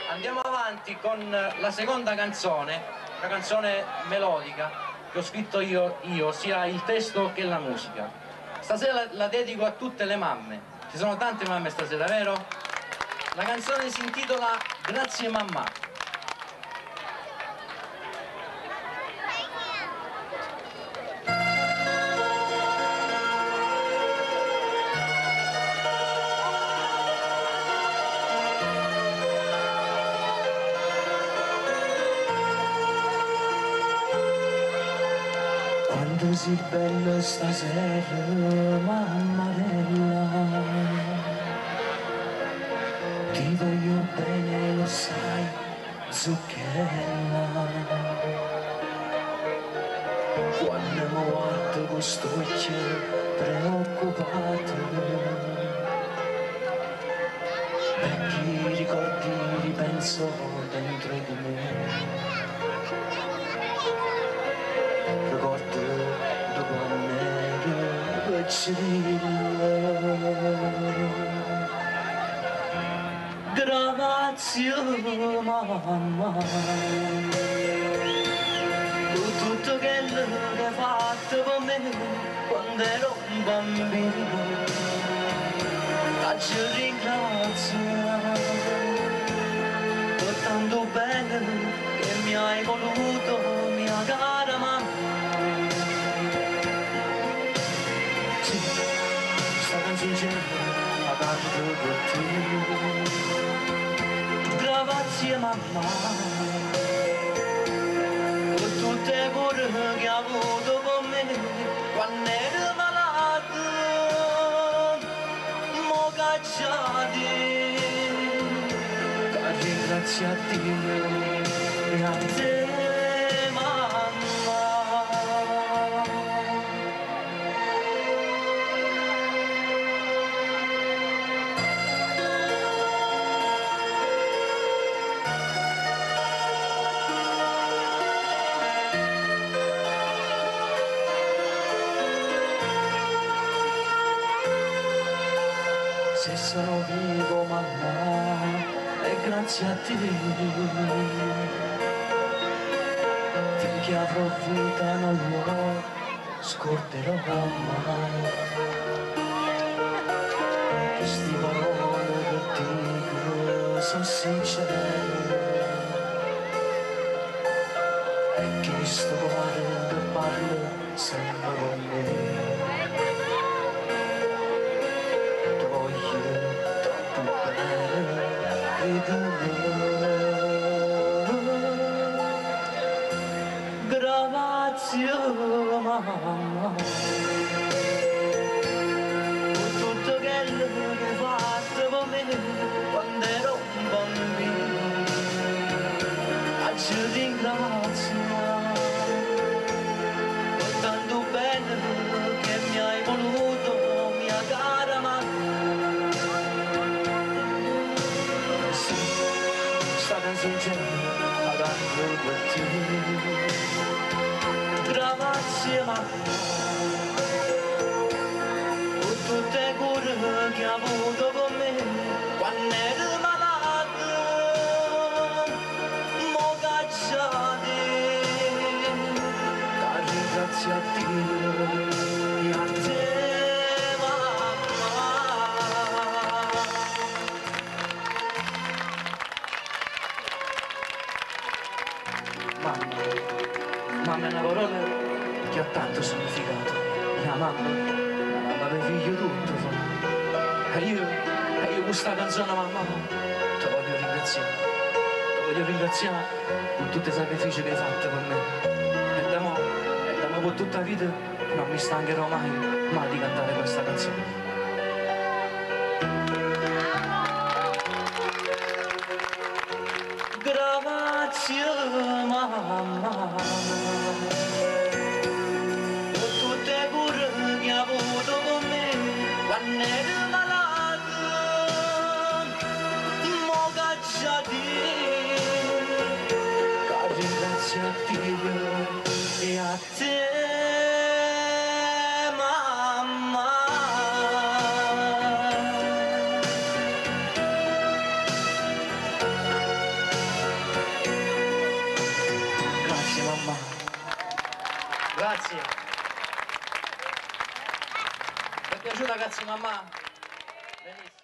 Andiamo avanti con la seconda canzone, una canzone melodica che ho scritto io, sia il testo che la musica. Stasera la dedico a tutte le mamme, ci sono tante mamme stasera, vero? La canzone si intitola Grazie mamma. Quanto sei bella stasera, mammarella, ti voglio bene, lo sai, zuccherella. Quando mi guardo con sto occhio preoccupato, vecchi ricordi ripenso dentro di me. Ricordo dopo me piccirilla. Grazie mamma per tutto quello che hai fatto per me quando ero un bambino. Ti ringrazio per tanto bene che mi hai voluto, mia cara mamma. La canto per te. Grazie mamma per tutte le cure che hai avuto con me quando ero malato, mo cacciati. Grazie a Dio e a te mamma. Se sono vivo mamma è grazie a te, finché avrò vita non lo scorderò mai. Queste parole che dico sono sincere, e che sto cuore che parla sempre con me. Grazie mamma per tutto quello che hai fatto per me quando ero un bambino. Ti ringrazio per tanto bene che mi hai voluto, mia cara mamma. Sta canzone la canto per te. Grazie mamma per tutte le cure che hai avuto con me quando ero malato, mo cacciati. Grazie a Dio e a te mamma. Mamma è una parola che ha tanto significato. La mamma per figlio tutto fa. E io con questa canzone mamma ti voglio ringraziare per tutti i sacrifici che hai fatto per me. E da mo per tutta la vita non mi stancherò mai di cantare questa canzone. Grazie mamma per tutte le cure che hai avuto con me quando ero malato, mo cacciati. Grazie a Dio e a te mamma. Grazie. Vi è piaciuta, cazzo mamma? Benissimo.